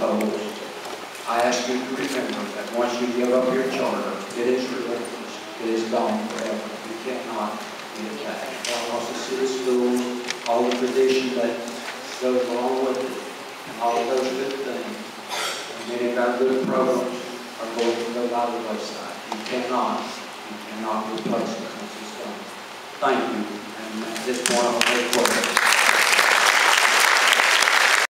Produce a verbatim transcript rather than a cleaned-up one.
polls. I ask you to remember that once you give up your charter, it is relinquished. It is gone forever. You cannot get it back. Because the city schools, all the tradition that goes along with it, and all of those good things, and many of our good programs are going to go by the wayside. You cannot, you cannot replace it once it's done. Thank you. And at this point, I'll take questions.